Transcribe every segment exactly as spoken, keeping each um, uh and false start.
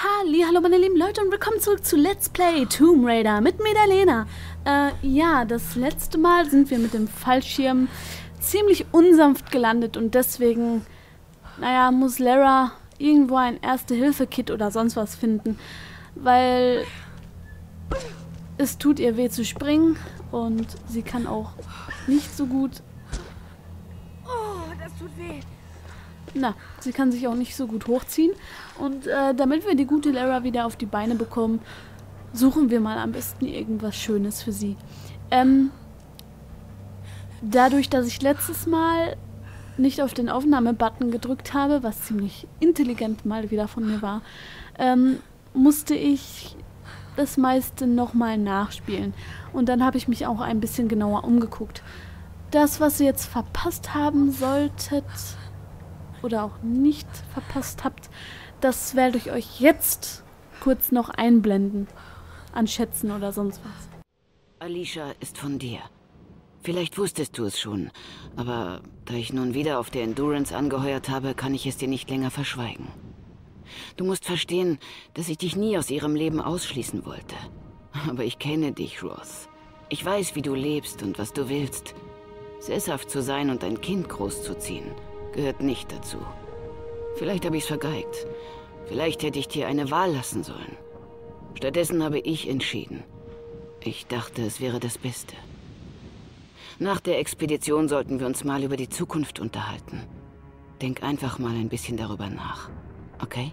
Hallo meine lieben Leute und willkommen zurück zu Let's Play Tomb Raider mit mir, der Lena. Äh, ja, das letzte Mal sind wir mit dem Fallschirm ziemlich unsanft gelandet und deswegen, naja, muss Lara irgendwo ein Erste-Hilfe-Kit oder sonst was finden, weil es tut ihr weh zu springen und sie kann auch nicht so gut. Oh, das tut weh. Na, sie kann sich auch nicht so gut hochziehen. Und äh, damit wir die gute Lara wieder auf die Beine bekommen, suchen wir mal am besten irgendwas Schönes für sie. Ähm, dadurch, dass ich letztes Mal nicht auf den Aufnahme-Button gedrückt habe, was ziemlich intelligent mal wieder von mir war, ähm, musste ich das meiste nochmal nachspielen. Und dann habe ich mich auch ein bisschen genauer umgeguckt. Das, was ihr jetzt verpasst haben solltet oder auch nicht verpasst habt, das werde ich euch jetzt kurz noch einblenden. An Schätzen oder sonst was. Alicia ist von dir. Vielleicht wusstest du es schon, aber da ich nun wieder auf der Endurance angeheuert habe, kann ich es dir nicht länger verschweigen. Du musst verstehen, dass ich dich nie aus ihrem Leben ausschließen wollte. Aber ich kenne dich, Ross. Ich weiß, wie du lebst und was du willst. Sesshaft zu sein und ein Kind großzuziehen gehört nicht dazu. Vielleicht habe ich es vergeigt. Vielleicht hätte ich dir eine Wahl lassen sollen. Stattdessen habe ich entschieden. Ich dachte, es wäre das Beste. Nach der Expedition sollten wir uns mal über die Zukunft unterhalten. Denk einfach mal ein bisschen darüber nach. Okay?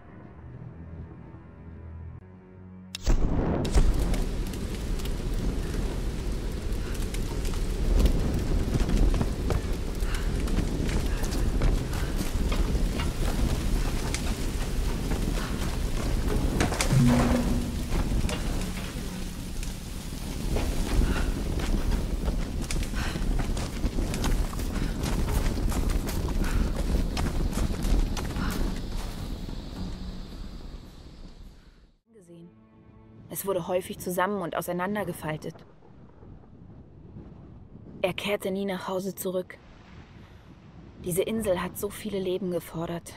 Es wurde häufig zusammen und auseinandergefaltet. Er kehrte nie nach Hause zurück. Diese Insel hat so viele Leben gefordert.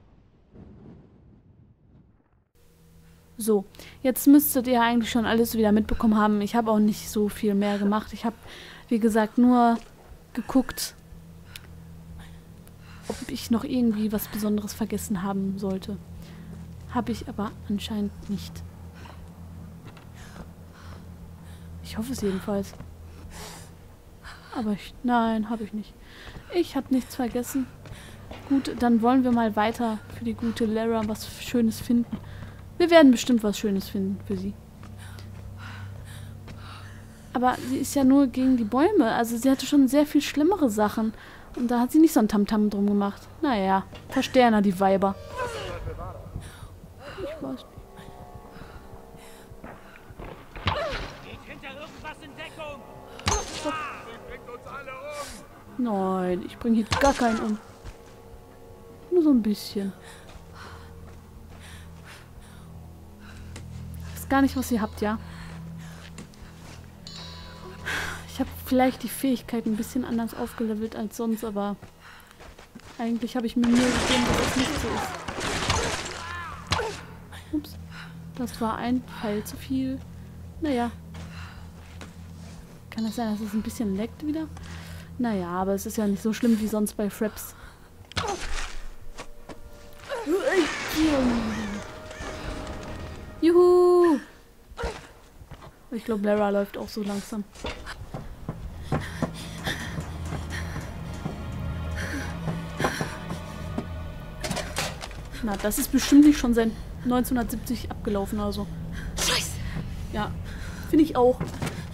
So, jetzt müsstet ihr eigentlich schon alles wieder mitbekommen haben. Ich habe auch nicht so viel mehr gemacht. Ich habe, wie gesagt, nur geguckt, ob ich noch irgendwie was Besonderes vergessen haben sollte. Habe ich aber anscheinend nicht. Ich hoffe es jedenfalls. Aber ich, nein, habe ich nicht. Ich habe nichts vergessen. Gut, dann wollen wir mal weiter für die gute Lara was Schönes finden. Wir werden bestimmt was Schönes finden für sie. Aber sie ist ja nur gegen die Bäume. Also sie hatte schon sehr viel schlimmere Sachen. Und da hat sie nicht so ein Tamtam drum gemacht. Naja, Versterner, die Weiber. Ich weiß nicht. Nein, ich bringe hier gar keinen um. Nur so ein bisschen. Ich weiß gar nicht, was ihr habt, ja? Ich habe vielleicht die Fähigkeit ein bisschen anders aufgelevelt als sonst, aber eigentlich habe ich mir Mühe gegeben, dass es nicht so ist. Ups. Das war ein Pfeil zu viel. Naja. Kann es sein, dass es ein bisschen leckt wieder? Naja, aber es ist ja nicht so schlimm wie sonst bei Fraps. Juhu! Ich glaube, Lara läuft auch so langsam. Na, das ist bestimmt nicht schon seit neunzehnhundertsiebzig abgelaufen oder so. Scheiße! Ja, finde ich auch.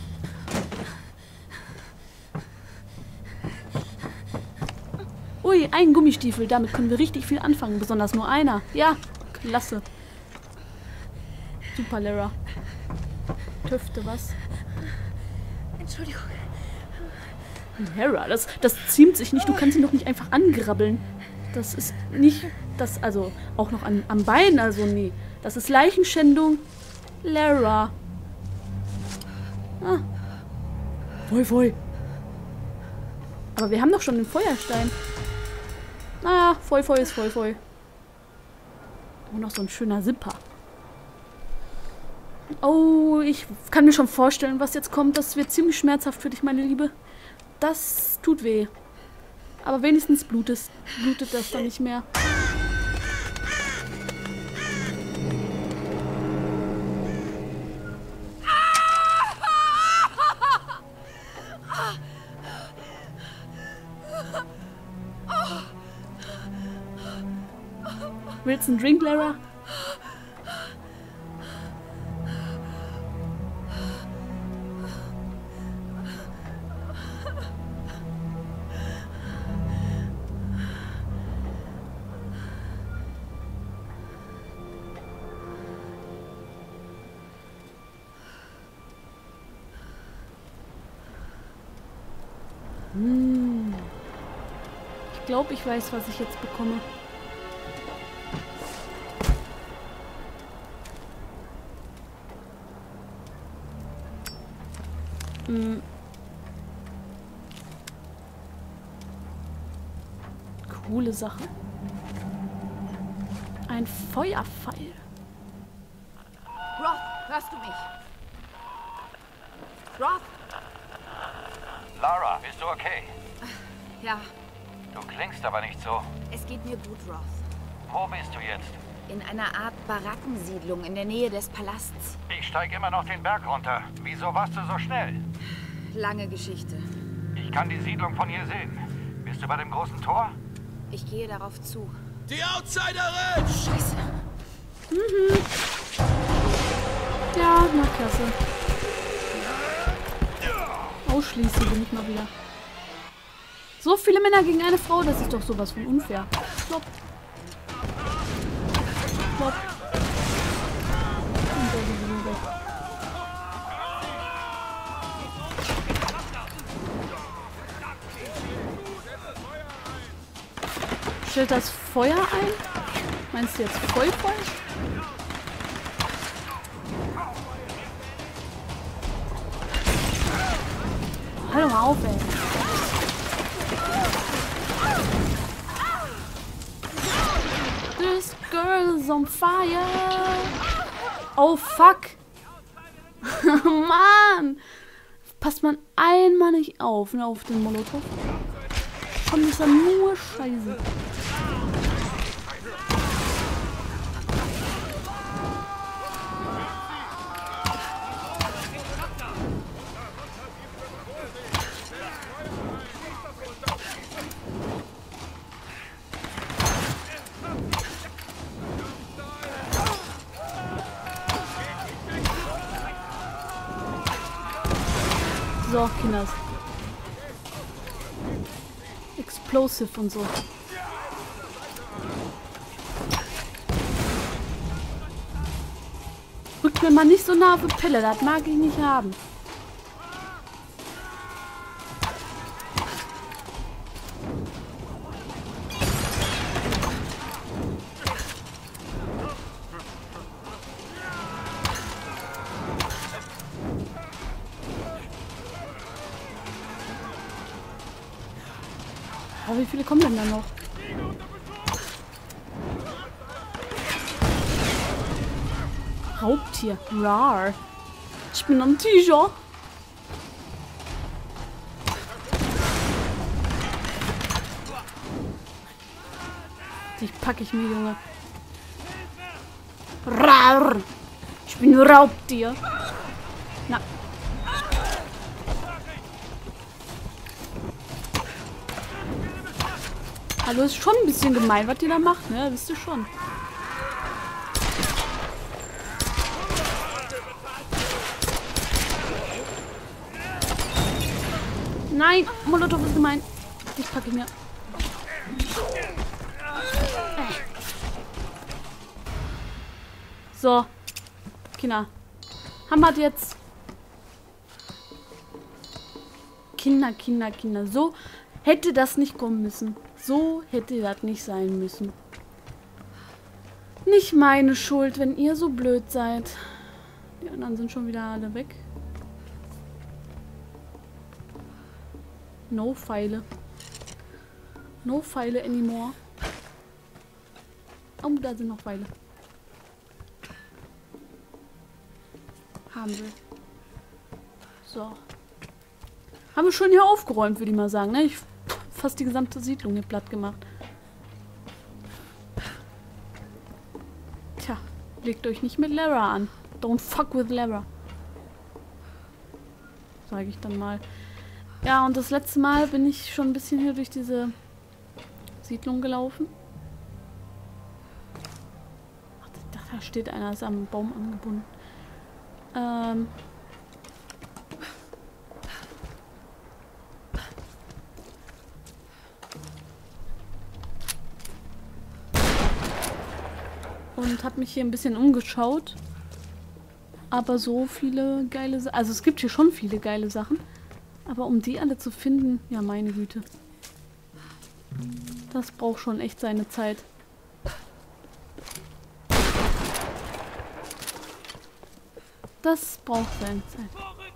Ui, ein Gummistiefel. Damit können wir richtig viel anfangen. Besonders nur einer. Ja, klasse. Super, Lara. Töfte was. Entschuldigung. Lara, das, das ziemt sich nicht. Du kannst ihn doch nicht einfach angrabbeln. Das ist nicht... Das, also, auch noch an, am Bein, also nee. Das ist Leichenschändung. Lara. Ah. Voi, voi. Aber wir haben doch schon den Feuerstein. Naja, voll, voll ist voll, voll. Und noch so ein schöner Zipper. Oh, ich kann mir schon vorstellen, was jetzt kommt. Das wird ziemlich schmerzhaft für dich, meine Liebe. Das tut weh. Aber wenigstens blutet, blutet das dann nicht mehr. Willst du einen Drink, Lara? Hm. Ich glaube, ich weiß, was ich jetzt bekomme. Hm. Coole Sache. Ein Feuerpfeil. Roth, hörst du mich? Roth? Lara, bist du okay? Ja, Du klingst aber nicht so. es geht mir gut, Roth. Wo bist du jetzt? In einer Art Barackensiedlung in der Nähe des Palasts. Ich steige immer noch den Berg runter. Wieso warst du so schnell? Lange Geschichte. Ich kann die Siedlung von hier sehen. Bist du bei dem großen Tor? Ich gehe darauf zu. Die Outsiderin! Scheiße. Mhm. Ja, na klasse. Ausschließen bin ich mal wieder. So viele Männer gegen eine Frau, das ist doch sowas von unfair. Stopp. Stopp. Und der geht wieder weg. Stellt das Feuer ein? Meinst du jetzt Feuerfeuer? Hallo, mal auf, ey. This girl is on fire. Oh, fuck. Mann. Passt man einmal nicht auf, ne, auf den Molotow. Kommt ist dann nur Scheiße. So, Kinders. Explosive und so. Rückt mir mal nicht so nah auf die Pille, das mag ich nicht haben. Aber wie viele kommen denn da noch? Raubtier. Rar. Ich bin am T-Shirt. Dich packe ich mir, Junge. Rar. Ich bin ein Raubtier. Na. Hallo, ist schon ein bisschen gemein, was ihr da macht, ne? Wisst ihr schon. Nein, Molotow ist gemein. Ich packe ihn mir. So. Kinder. Haben wir jetzt. Kinder, Kinder, Kinder. So hätte das nicht kommen müssen. So hätte das nicht sein müssen. Nicht meine Schuld, wenn ihr so blöd seid. Die anderen sind schon wieder alle weg. No Pfeile. No Pfeile anymore. Oh, da sind noch Pfeile. haben will. So. Haben wir schon hier aufgeräumt, würde ich mal sagen. Ne? Ich fast die gesamte Siedlung hier platt gemacht. Tja, legt euch nicht mit Lara an. Don't fuck with Lara. Sage ich dann mal. Ja, und das letzte Mal bin ich schon ein bisschen hier durch diese Siedlung gelaufen. Ach, ich dachte, da steht einer, ist am Baum angebunden. Ähm... Und habe mich hier ein bisschen umgeschaut. Aber so viele geile Sachen. Also es gibt hier schon viele geile Sachen. Aber um die alle zu finden, ja meine Güte. Das braucht schon echt seine Zeit. Das braucht seine Zeit.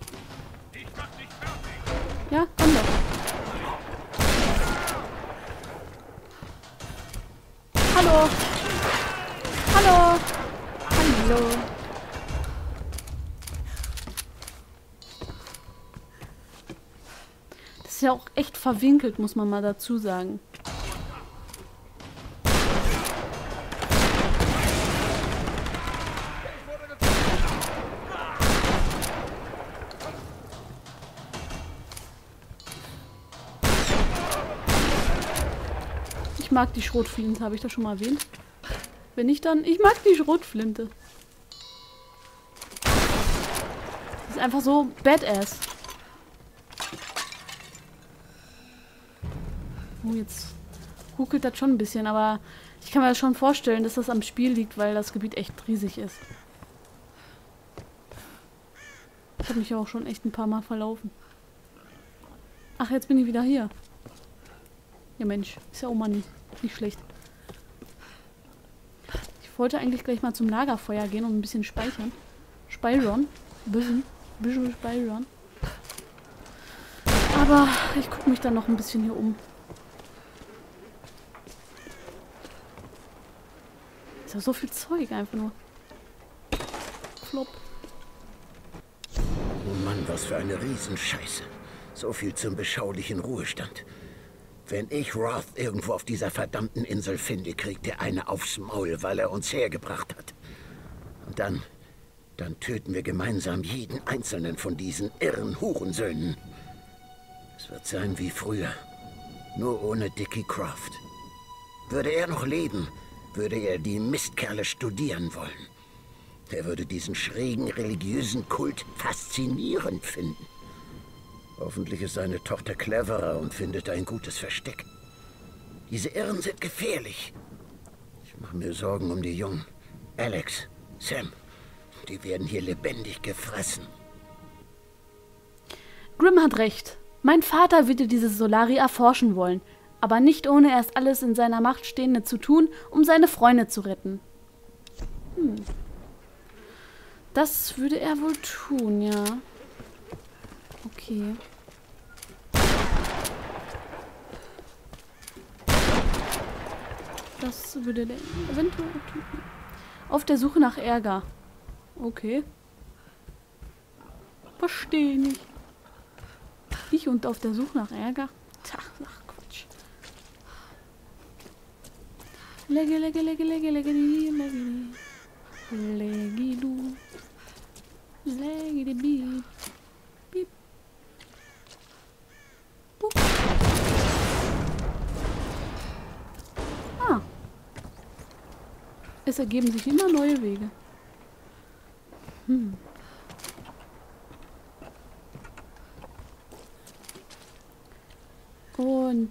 Ja, komm doch. Hallo. Hallo. Hallo. Das ist ja auch echt verwinkelt, muss man mal dazu sagen. Ich mag die Schrotflinte, habe ich das schon mal erwähnt? Wenn nicht, dann... Ich mag die Schrotflinte. Das ist einfach so badass. Oh, jetzt ruckelt das schon ein bisschen, aber ich kann mir das schon vorstellen, dass das am Spiel liegt, weil das Gebiet echt riesig ist. Ich habe mich ja auch schon echt ein paar Mal verlaufen. Ach, jetzt bin ich wieder hier. Ja Mensch, ist ja auch mal nicht, nicht schlecht. Ich wollte eigentlich gleich mal zum Lagerfeuer gehen und ein bisschen speichern. Speichern. Bisschen. Bisschen speichern. Aber ich gucke mich dann noch ein bisschen hier um. Ist ja so viel Zeug einfach nur. Flop. Oh Mann, was für eine Riesenscheiße. So viel zum beschaulichen Ruhestand. Wenn ich Roth irgendwo auf dieser verdammten Insel finde, kriegt er eine aufs Maul, weil er uns hergebracht hat. Und dann, dann töten wir gemeinsam jeden einzelnen von diesen irren Hurensöhnen. Es wird sein wie früher, nur ohne Dickie Croft. Würde er noch leben, würde er die Mistkerle studieren wollen. Er würde diesen schrägen religiösen Kult faszinierend finden. Hoffentlich ist seine Tochter cleverer und findet ein gutes Versteck. Diese Irren sind gefährlich. Ich mache mir Sorgen um die Jungen. Alex, Sam, die werden hier lebendig gefressen. Grimm hat recht. Mein Vater würde diese Solari erforschen wollen, aber nicht ohne erst alles in seiner Macht Stehende zu tun, um seine Freunde zu retten. Hm. Das würde er wohl tun, ja. Okay. Das würde der eventuell tun. Auf der Suche nach Ärger. Okay. Verstehe nicht. Ich und auf der Suche nach Ärger? Tja, ach Quatsch. Legge, legge, legge, legge, legge, legge, legge, du. Legge, die Beat. Piep. Pup. Ah. Es ergeben sich immer neue Wege. Hm. Und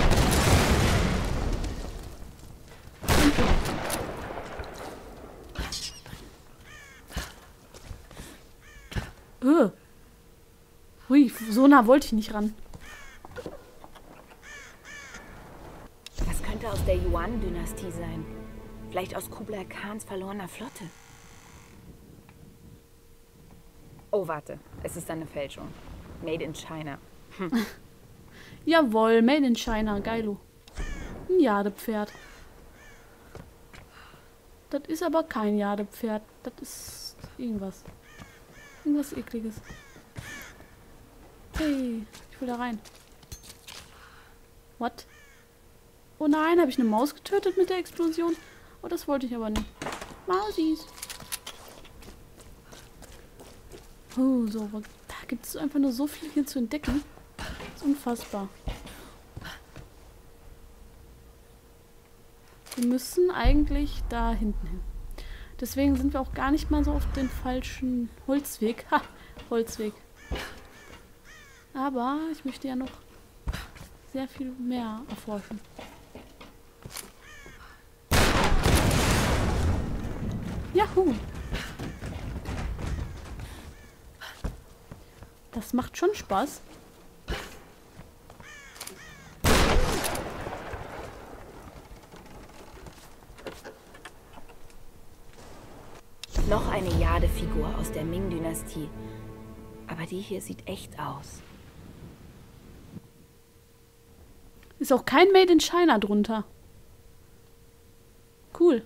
uh. Hui, so nah wollte ich nicht ran. Das könnte aus der Yuan-Dynastie sein. Vielleicht aus Kublai Khans verlorener Flotte. Oh, warte. Es ist eine Fälschung. Made in China. Hm. Jawohl, Made in China, geilo. Ein Jadepferd. Das ist aber kein Jadepferd. Das ist irgendwas. Irgendwas Ekliges. Hey, ich will da rein. What? Oh nein, habe ich eine Maus getötet mit der Explosion? Oh, das wollte ich aber nicht. Mausis. Oh, so. Da gibt es einfach nur so viel hier zu entdecken. Das ist unfassbar. Wir müssen eigentlich da hinten hin. Deswegen sind wir auch gar nicht mal so auf den falschen Holzweg. Ha! Holzweg. Aber ich möchte ja noch sehr viel mehr erforschen. Juhu! Das macht schon Spaß. Noch eine Jade-Figur aus der Ming-Dynastie. Aber die hier sieht echt aus. Ist auch kein Made in China drunter. Cool.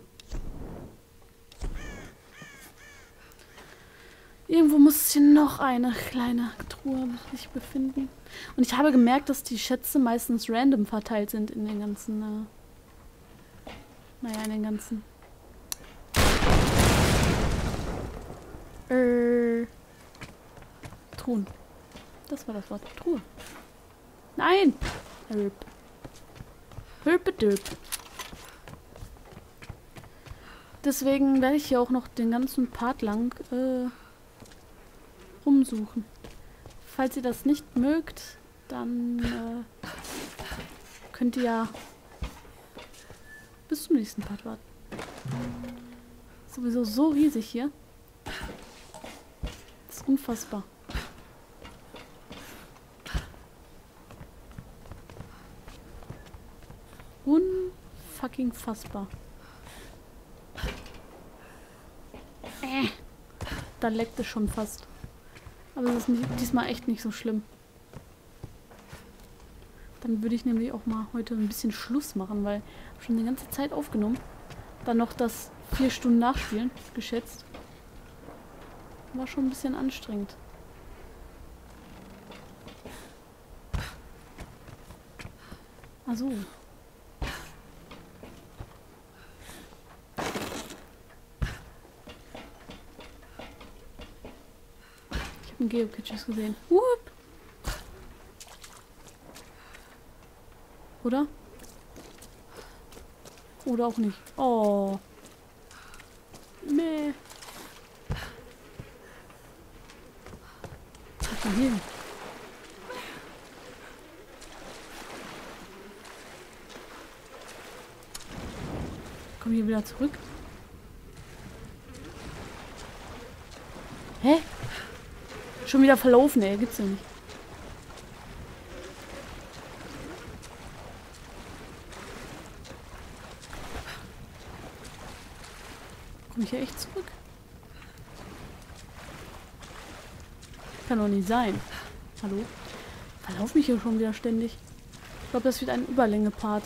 Irgendwo muss hier noch eine kleine Truhe sich befinden. Und ich habe gemerkt, dass die Schätze meistens random verteilt sind in den ganzen... Äh, naja, in den ganzen... Äh, Truhen. Das war das Wort. Truhe. Nein! Hölp. Hölpedöp. Deswegen werde ich hier auch noch den ganzen Part lang äh, rumsuchen. Falls ihr das nicht mögt, dann äh, könnt ihr ja bis zum nächsten Part warten. Sowieso so riesig hier. Das ist unfassbar. Unfucking fassbar. Äh, da leckt es schon fast. Aber es ist nicht, diesmal echt nicht so schlimm. Dann würde ich nämlich auch mal heute ein bisschen Schluss machen, weil ich schon die ganze Zeit aufgenommen. Dann noch das vier Stunden Nachspielen, geschätzt. War schon ein bisschen anstrengend. Ach so. Ich habe einen Geocaches gesehen. Whoop. Oder? Oder auch nicht. Oh. Meh. Was ist denn hier? Komm hier wieder zurück. Hä? Schon wieder verlaufen, ey. Gibt's ja nicht. Komm ich hier echt zurück? Kann doch nicht sein. Hallo? Verlauf mich hier schon wieder ständig. Ich glaube, das wird ein Überlänge-Part.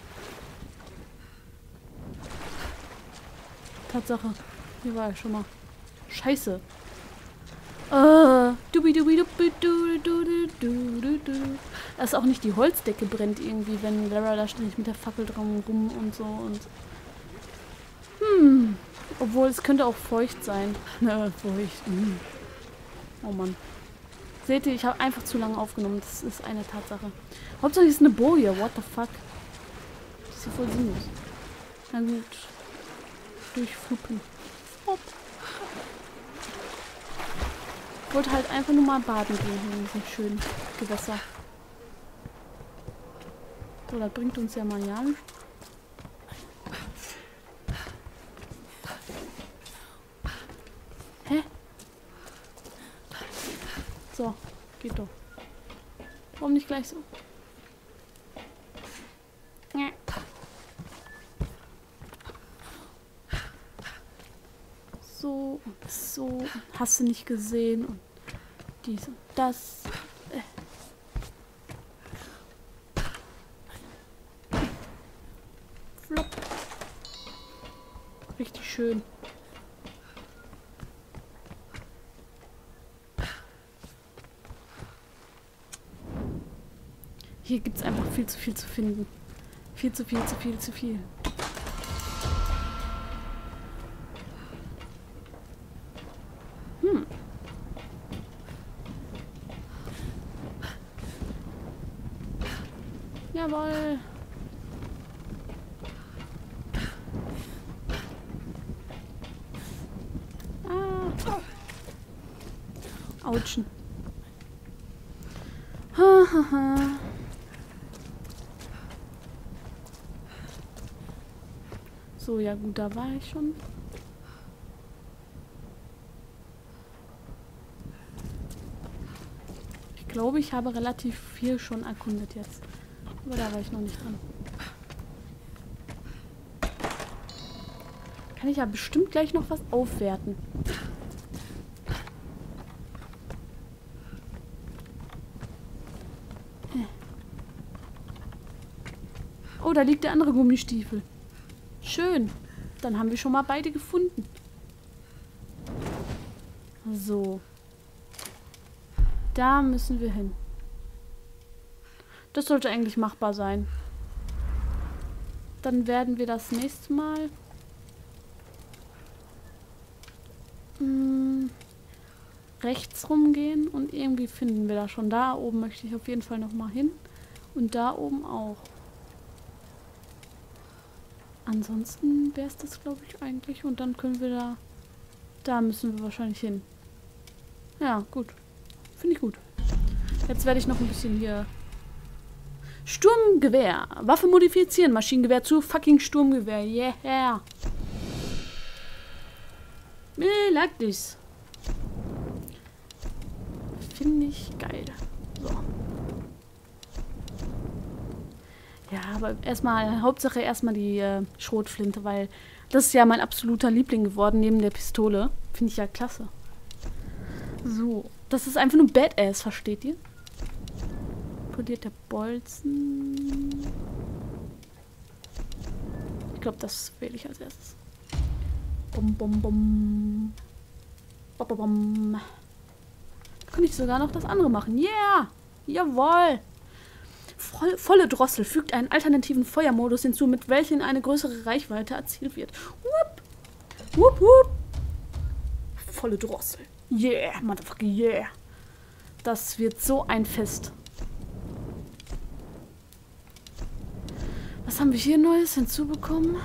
Tatsache. Hier war ich schon mal. Scheiße. Uh, dubi dubi dubi du du du du du du. Dass auch nicht die Holzdecke brennt irgendwie, wenn Lara da ständig mit der Fackel drum rum und so und. Hm. Obwohl es könnte auch feucht sein. Ne, feucht. Hm. Oh Mann. Seht ihr, ich habe einfach zu lange aufgenommen. Das ist eine Tatsache. Hauptsache ist eine Boje. What the fuck? Das ist ja voll sinnlos. Na gut. Durchfluppen. Hopp. Ich wollte halt einfach nur mal baden gehen hier in diesem schönen Gewässer. So, das bringt uns ja mal ja nicht. Hä? So, geht doch. Warum nicht gleich so? Ja. So und so. Hast du nicht gesehen? Und dies und das. Äh. Flop. Richtig schön. Hier gibt es einfach viel zu viel zu finden. Viel zu viel, zu viel, zu viel. Hm. Jawohl. Ah. Autschen. Ha, ha, ha. So, ja gut, da war ich schon. Ich glaube, ich habe relativ viel schon erkundet jetzt. Aber da war ich noch nicht dran. Kann ich ja bestimmt gleich noch was aufwerten. Oh, da liegt der andere Gummistiefel. Schön. Dann haben wir schon mal beide gefunden. So. Da müssen wir hin. Das sollte eigentlich machbar sein. Dann werden wir das nächste Mal mh, rechts rumgehen und irgendwie finden wir da schon. Da oben möchte ich auf jeden Fall noch mal hin. Und da oben auch. Ansonsten wäre es das, glaube ich, eigentlich. Und dann können wir da... Da müssen wir wahrscheinlich hin. Ja, gut. Finde ich gut. Jetzt werde ich noch ein bisschen hier... Sturmgewehr. Waffe modifizieren. Maschinengewehr zu fucking Sturmgewehr. Yeah. Me like this. Finde ich geil. So. Ja, aber erstmal, Hauptsache erstmal die äh, Schrotflinte, weil das ist ja mein absoluter Liebling geworden, neben der Pistole. Finde ich ja klasse. So, das ist einfach nur Badass, versteht ihr? Poliert der Bolzen. Ich glaube, das wähle ich als erstes. Bum, bum, bum. Bum, bum, bum. Da kann ich sogar noch das andere machen. Yeah! Jawohl! Voll, volle Drossel fügt einen alternativen Feuermodus hinzu, mit welchem eine größere Reichweite erzielt wird. Whoop. Whoop, whoop. Volle Drossel. Yeah, motherfucker, yeah. Das wird so ein Fest. Was haben wir hier Neues hinzubekommen?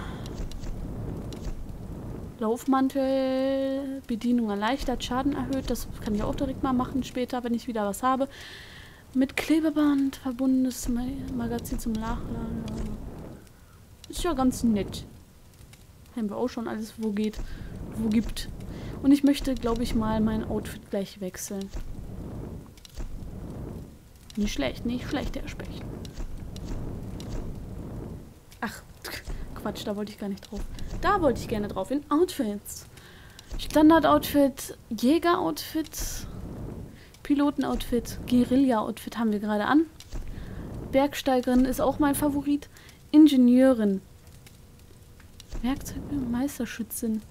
Laufmantel, Bedienung erleichtert, Schaden erhöht. Das kann ich auch direkt mal machen später, wenn ich wieder was habe. Mit Klebeband verbundenes Magazin zum Nachladen. Ist ja ganz nett. Haben wir auch schon alles, wo geht, wo gibt. Und ich möchte, glaube ich, mal mein Outfit gleich wechseln. Nicht schlecht, nicht schlecht, der Specht. Ach, Quatsch, da wollte ich gar nicht drauf. Da wollte ich gerne drauf, in Outfits. Standard-Outfit, Jäger-Outfit, Piloten-Outfit, Guerilla-Outfit haben wir gerade an. Bergsteigerin ist auch mein Favorit. Ingenieurin. Werkzeuge, Meisterschützin.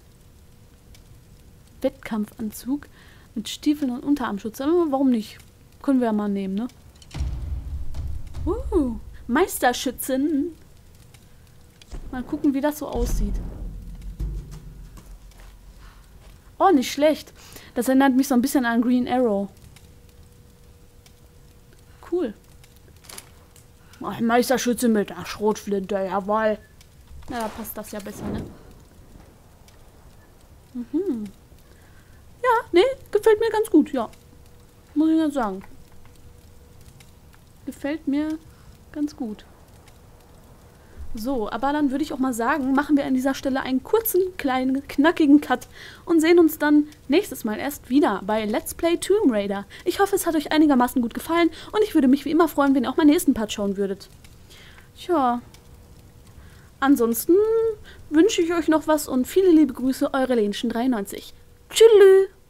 Wettkampfanzug mit Stiefeln und Unterarmschutz. Aber warum nicht? Können wir ja mal nehmen, ne? Uh, Meisterschützin. Mal gucken, wie das so aussieht. Oh, nicht schlecht. Das erinnert mich so ein bisschen an Green Arrow. Cool. Ach, Meisterschütze mit der Schrotflinte, jawohl. Na, da passt das ja besser, ne? Mhm. Ja, ne, gefällt mir ganz gut, ja. Muss ich ganz sagen. Gefällt mir ganz gut. So, aber dann würde ich auch mal sagen, machen wir an dieser Stelle einen kurzen, kleinen, knackigen Cut und sehen uns dann nächstes Mal erst wieder bei Let's Play Tomb Raider. Ich hoffe, es hat euch einigermaßen gut gefallen und ich würde mich wie immer freuen, wenn ihr auch meinen nächsten Part schauen würdet. Tja. Ansonsten wünsche ich euch noch was und viele liebe Grüße, eure Lenchen dreiundneunzig. Tschüss!